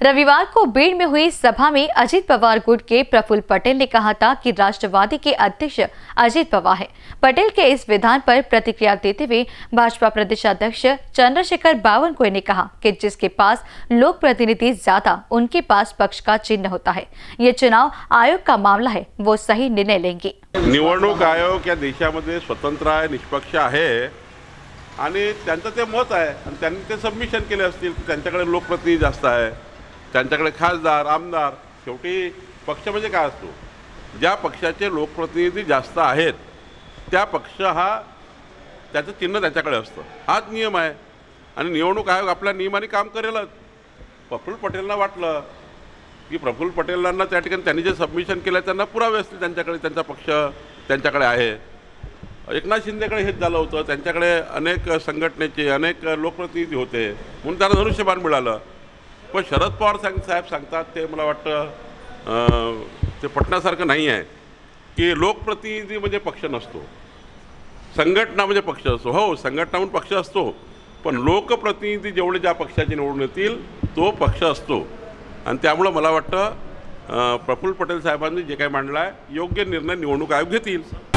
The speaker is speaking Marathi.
रविवार को बीड़ में हुई सभा में अजित पवार गुट के प्रफुल्ल पटेल ने कहा था कि राष्ट्रवादी के अध्यक्ष अजित पवार हैं। पटेल के इस विधान पर प्रतिक्रिया देते हुए भाजपा प्रदेशाध्यक्ष चंद्रशेखर बावनकुळे ने कहा कि जिसके पास लोक प्रतिनिधि ज्यादा, उनके पास पक्ष का चिन्ह होता है। ये चुनाव आयोग का मामला है, वो सही निर्णय लेंगे। निवडणूक आयोग या देशामध्ये स्वतंत्र आहे, निष्पक्ष आहे आणि त्यांचं ते मत आहे आणि त्यांनी ते सबमिशन केले असतील की त्यांच्याकडे लोकप्रतिनिधी जास्त आहे, त्यांच्याकडे खासदार, आमदार। शेवटी पक्ष म्हणजे काय असतो? ज्या पक्षाचे लोकप्रतिनिधी जास्त आहेत त्या पक्ष हा त्याचं चिन्ह त्याच्याकडे असतं, हाच नियम आहे आणि निवडणूक आयोग आपल्या नियमाने काम करेलच। प्रफुल्ल पटेलला वाटलं की प्रफुल्ल पटेलांना त्या ठिकाणी त्यांनी जे सबमिशन केलं त्यांना पुरावे असतील, त्यांच्याकडे त्यांचा पक्ष त्यांच्याकडे आहे। एकनाथ शिंदेकडे हेच झालं होतं, त्यांच्याकडे अनेक संघटनेचे अनेक लोकप्रतिनिधी होते म्हणून त्यांना धनुष्यबाण मिळालं। पण शरद पवार साहेब सांगतात ते मला वाटतं ते पटण्यासारखं नाही आहे की लोकप्रतिनिधी म्हणजे पक्ष नसतो, संघटना म्हणजे पक्ष असतो। हो, संघटना म्हणून पक्ष असतो, पण लोकप्रतिनिधी जेवढे ज्या पक्षाचे निवडून येतील तो पक्ष असतो आणि त्यामुळे मला वाटतं प्रफुल्ल पटेल साहेबांनी जे काही मांडलं आहे योग्य निर्णय निवडणूक आयोग घेतील।